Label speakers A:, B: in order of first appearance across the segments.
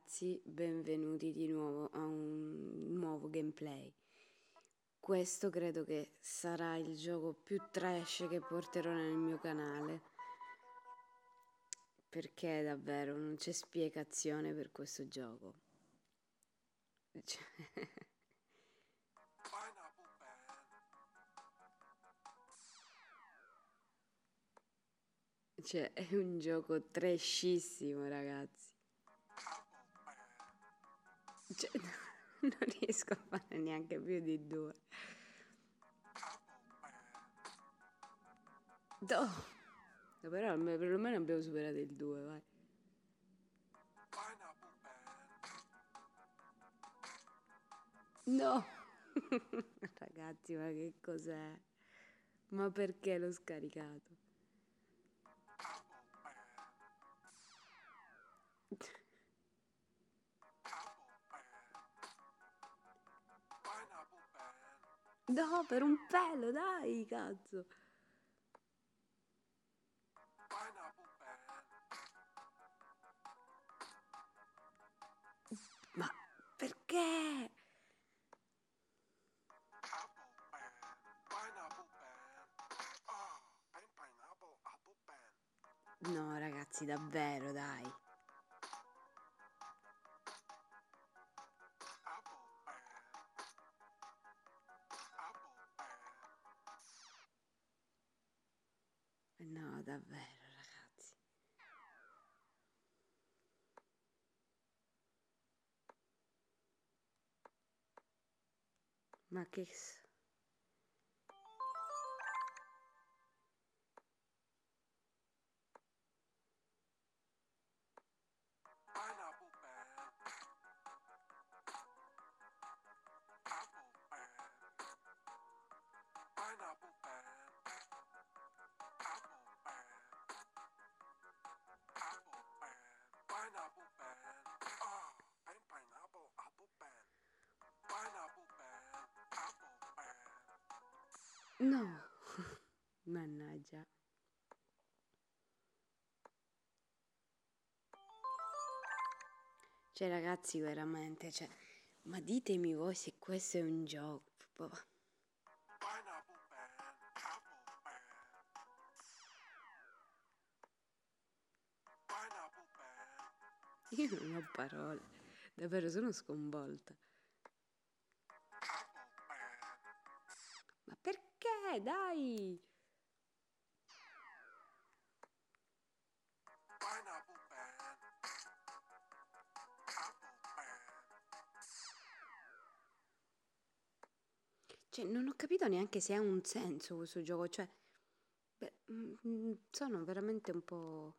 A: ragazzi, benvenuti di nuovo a un nuovo gameplay. Questo credo che sarà il gioco più trash che porterò nel mio canale, perché davvero non c'è spiegazione per questo gioco. Cioè, è un gioco trashissimo, ragazzi. Cioè, non riesco a fare neanche più di due. No, però perlomeno abbiamo superato il 2, vai. No! Ragazzi, ma che cos'è? Ma perché l'ho scaricato? No, per un pelo, dai, cazzo! Ma perché? No, ragazzi, davvero, dai. No, davvero, ragazzi. Ma che... No! Mannaggia. Cioè, ragazzi, veramente, cioè... Ma ditemi voi se questo è un gioco. Io non ho parole. Davvero, sono sconvolta. Ma perché? Dai! Cioè, non ho capito neanche se ha un senso questo gioco. Cioè, beh, sono veramente un po'...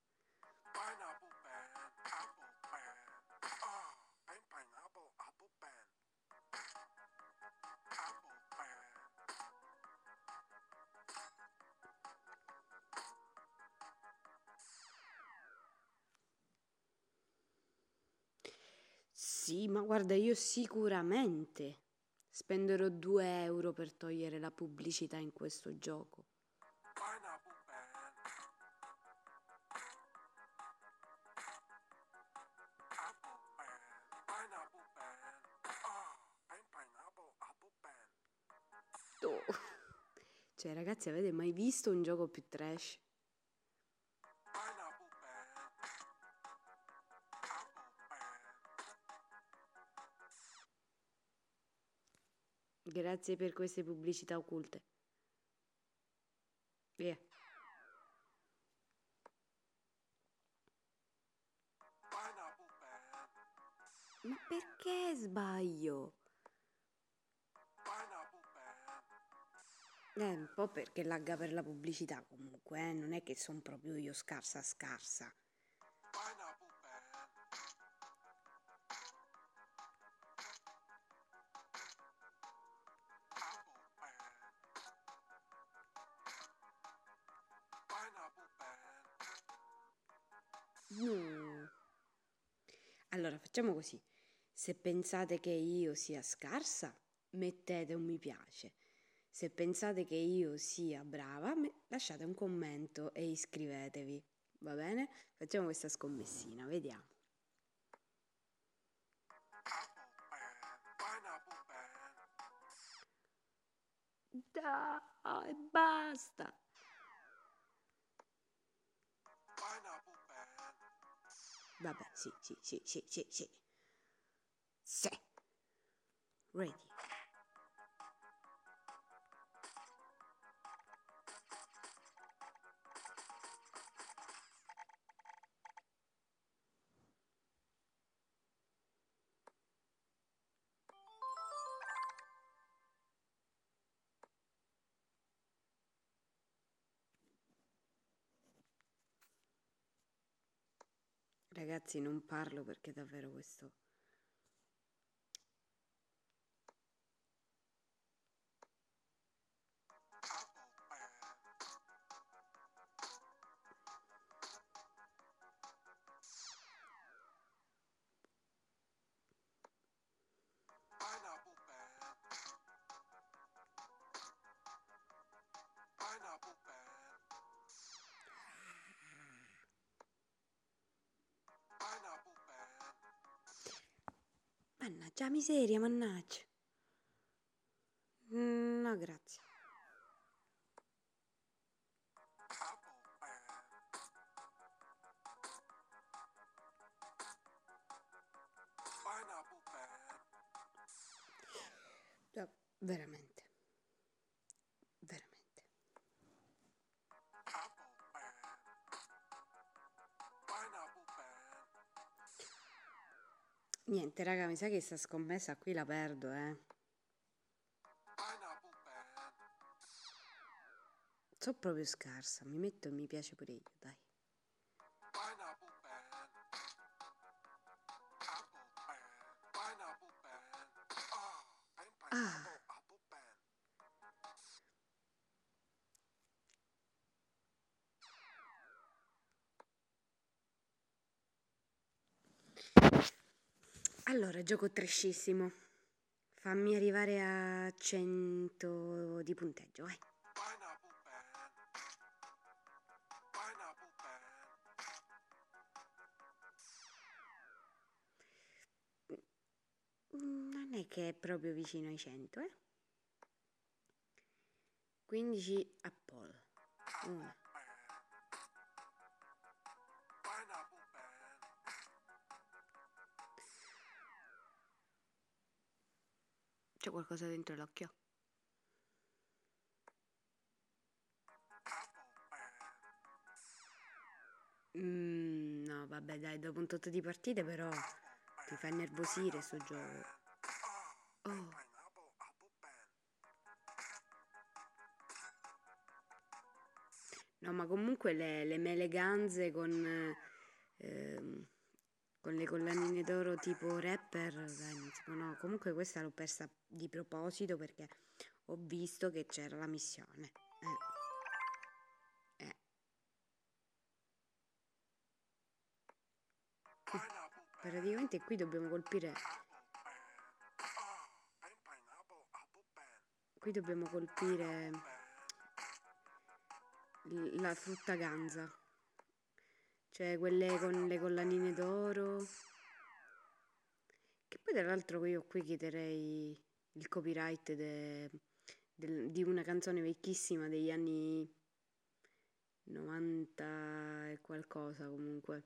A: Sì, ma guarda, io sicuramente spenderò 2 euro per togliere la pubblicità in questo gioco. Oh. Cioè, ragazzi, avete mai visto un gioco più trash? Grazie per queste pubblicità occulte. Via. Ma perché sbaglio? Un po' perché lagga per la pubblicità comunque, non è che sono proprio io scarsa scarsa. No. Allora, facciamo così. Se pensate che io sia scarsa, mettete un mi piace. Se pensate che io sia brava, lasciate un commento e iscrivetevi. Va bene? Facciamo questa scommessina, vediamo. Dai, basta. Vabbè, sì. Sì. Ready. Ragazzi, non parlo perché davvero questo... Mannaggia, miseria, mannaggia. No, grazie. No, veramente. Veramente. Niente, raga, mi sa che sta scommessa qui la perdo, So proprio scarsa, mi metto e mi piace pure io, dai. Ah. Allora, gioco trashissimo. Fammi arrivare a 100 di punteggio, vai. Non è che è proprio vicino ai 100, 15 a Paul. Una. C'è qualcosa dentro l'occhio? No, vabbè, dai, dopo un tot di partite però ti fa innervosire sto gioco. Oh. No, ma comunque le mele ganze con le collanine d'oro tipo rapper, dai, non si può, no. Comunque questa l'ho persa di proposito perché ho visto che c'era la missione. Praticamente qui dobbiamo colpire... Qui dobbiamo colpire la frutta ganza. Cioè quelle con le collanine d'oro. Che poi tra l'altro io qui chiederei il copyright di una canzone vecchissima degli anni 90 e qualcosa comunque.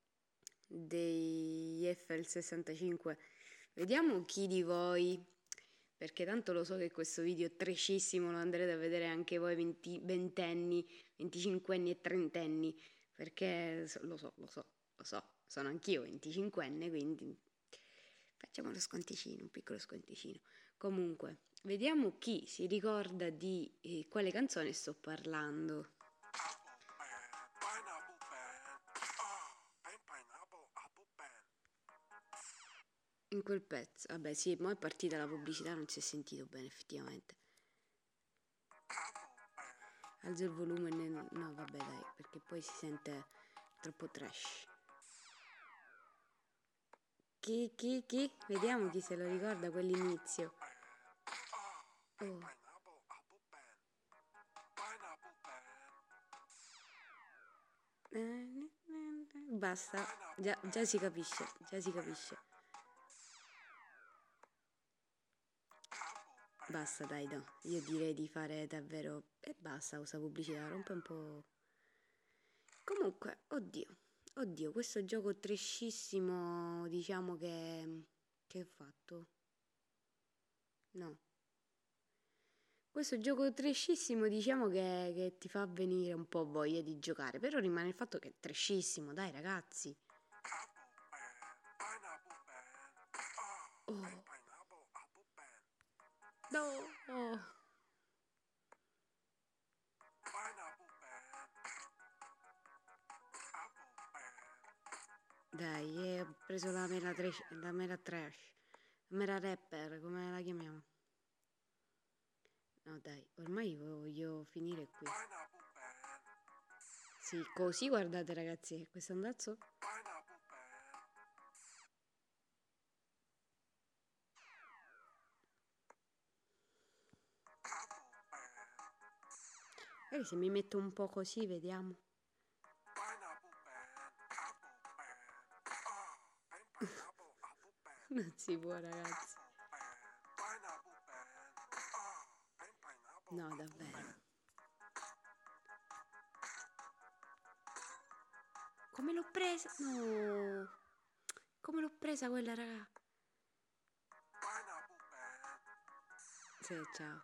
A: Degli Eiffel 65. Vediamo chi di voi, perché tanto lo so che questo video è trecissimo, lo andrete a vedere anche voi ventenni, 25enni e trentenni, perché lo so, sono anch'io 25enne, quindi facciamo lo sconticino, un piccolo sconticino. Comunque, vediamo chi si ricorda di quale canzone sto parlando. In quel pezzo, vabbè sì, ma è partita la pubblicità, non si è sentito bene effettivamente. Alzo il volume, no vabbè dai, perché poi si sente troppo trash. Chi? Vediamo chi se lo ricorda quell'inizio. Oh. Basta, già si capisce. Basta, dai, no. Io direi di fare davvero... E basta, usa pubblicità, rompe un po'... Comunque, oddio, questo gioco trashissimo, diciamo che... Che ho fatto? No. Questo gioco trashissimo, diciamo che ti fa venire un po' voglia di giocare, però rimane il fatto che è trashissimo, dai ragazzi. Oh, no! Oh. Dai, ho preso la mela trash, la mela rapper, come la chiamiamo? No, dai, ormai voglio finire qui. Sì, così guardate ragazzi, questo andazzo. Magari se mi metto un po' così, vediamo. Non si può, ragazzi. No, davvero. Come l'ho presa? No. Come l'ho presa quella, raga? Sì, ciao.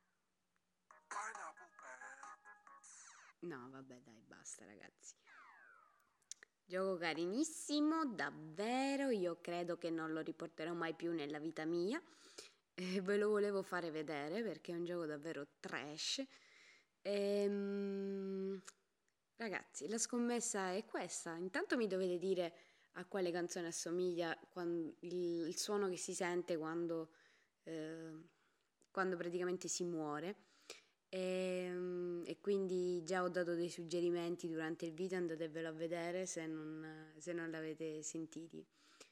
A: No, vabbè, dai, basta, ragazzi. Gioco carinissimo, davvero. Io credo che non lo riporterò mai più nella vita mia. E ve lo volevo fare vedere perché è un gioco davvero trash. Ragazzi, la scommessa è questa. Intanto mi dovete dire a quale canzone assomiglia il suono che si sente eh, quando praticamente si muore. E quindi già ho dato dei suggerimenti durante il video, andatevelo a vedere se non l'avete sentiti.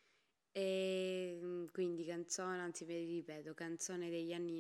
A: Quindi canzone, anzi vi ripeto, canzone degli anni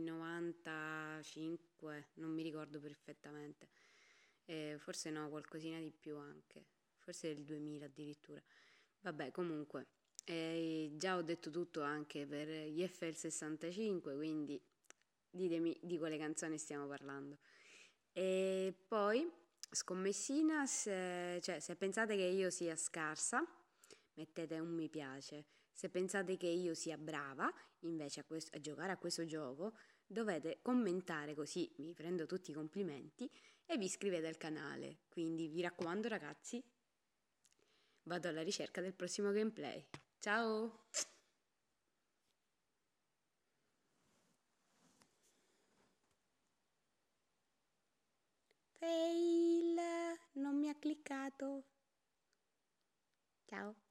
A: 95, non mi ricordo perfettamente. Forse no, qualcosina di più anche, forse del 2000 addirittura. Vabbè, comunque, già ho detto tutto anche per gli FL65, quindi ditemi di quale canzone stiamo parlando. E poi, scommessina, cioè, se pensate che io sia scarsa, mettete un mi piace. Se pensate che io sia brava, invece a giocare a questo gioco, dovete commentare così mi prendo tutti i complimenti e vi iscrivete al canale. Quindi vi raccomando ragazzi, vado alla ricerca del prossimo gameplay. Ciao! Fail! Non mi ha cliccato. Ciao!